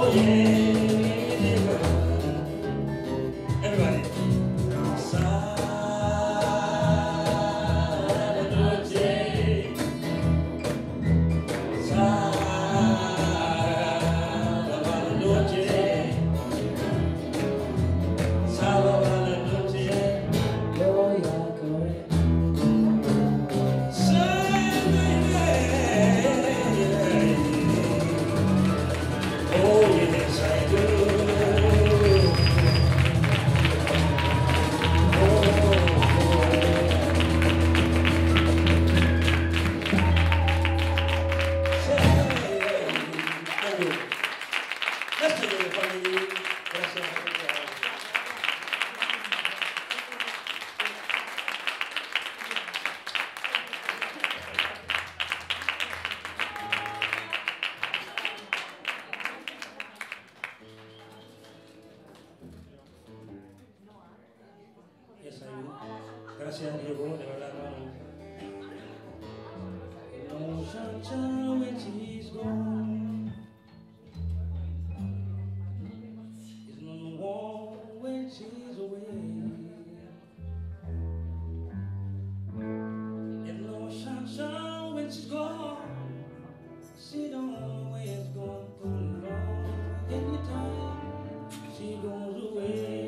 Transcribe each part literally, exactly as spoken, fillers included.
Gracias, Diego, de verdad, hermano. No sunshine when she's gone. It's no warm when she's away. It's no sunshine when she's gone. She don't always go too long. Anytime she goes away.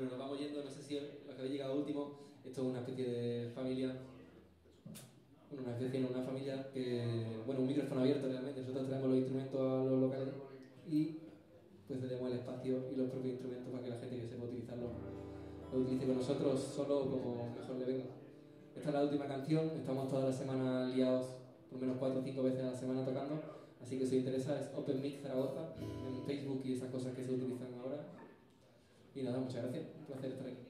Bueno, nos vamos yendo, no sé si los que habéis llegado último, esto es una especie de familia, bueno, una especie de una familia que, bueno, un micrófono abierto realmente, nosotros traemos los instrumentos a los locales y pues tenemos el espacio y los propios instrumentos para que la gente que sepa utilizarlo lo utilice con nosotros solo como mejor le venga. Esta es la última canción, estamos toda la semana liados, por lo menos cuatro o cinco veces a la semana tocando, así que si os interesa es Open Mic Zaragoza en Facebook y esas cosas que se utilizan ahora. Y nada, muchas gracias, un placer estar aquí.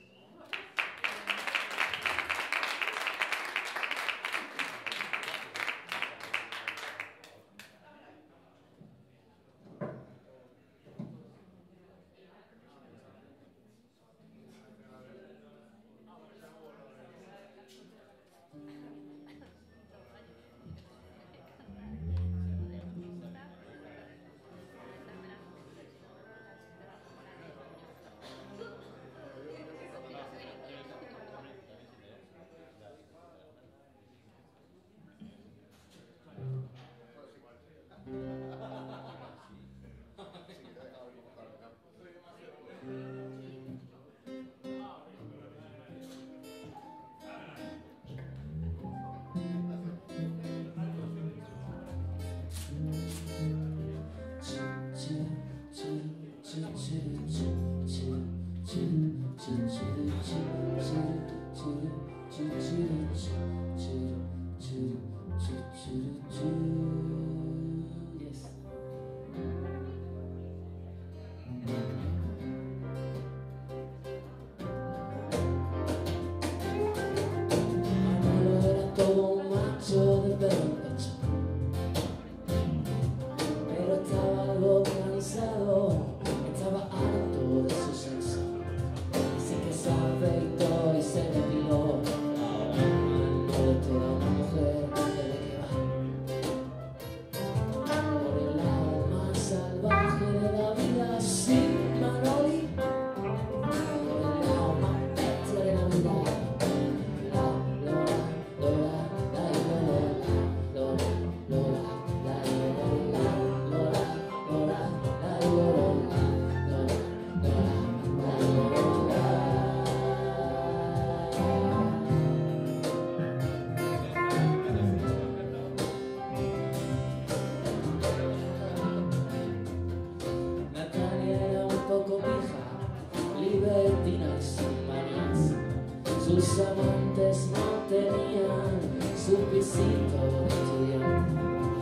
Sus amantes no tenían su pisito de estudiante.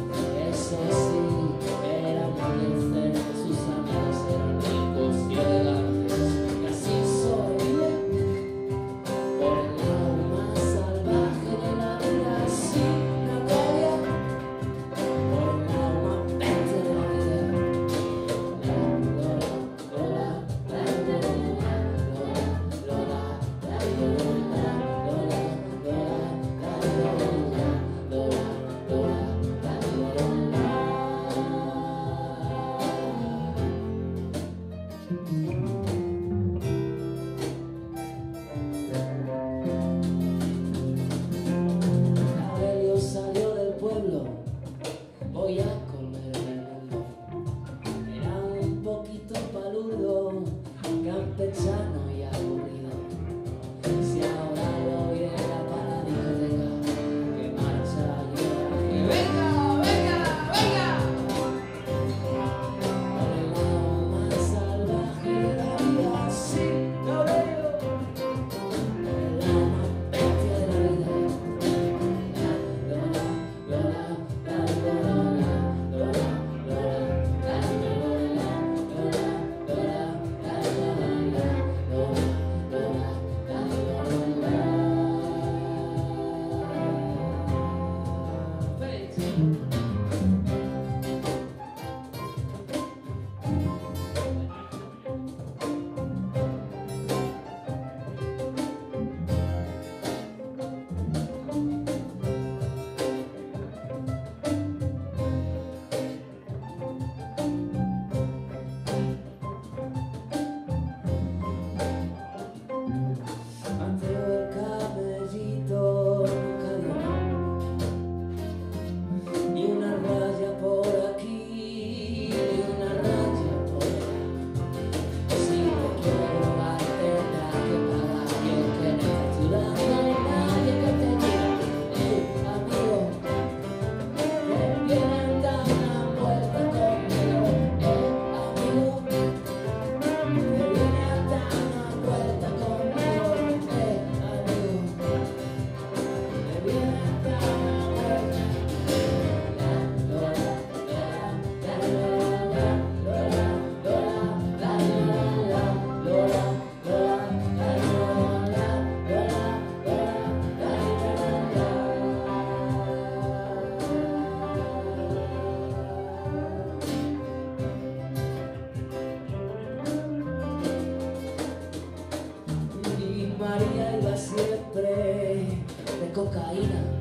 Eso sí, era muy decente. Sus amigos eran ricos y elegantes. Y así sobrevive por el lado más salvaje de la vida. Sin Natalia, por el lado más pente de la vida. Lola, Lola, Lola, Lola, Lola. cocaína.